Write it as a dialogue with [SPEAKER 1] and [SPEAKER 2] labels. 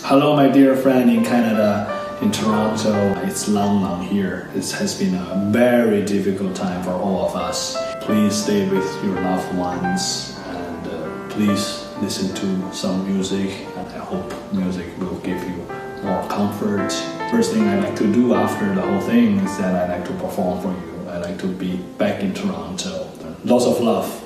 [SPEAKER 1] Hello, my dear friend in Canada, in Toronto. It's Lang here. This has been a very difficult time for all of us. Please stay with your loved ones and please listen to some music. And I hope music will give you more comfort. First thing I like to do after the whole thing is that I like to perform for you. I like to be back in Toronto. Lots of love.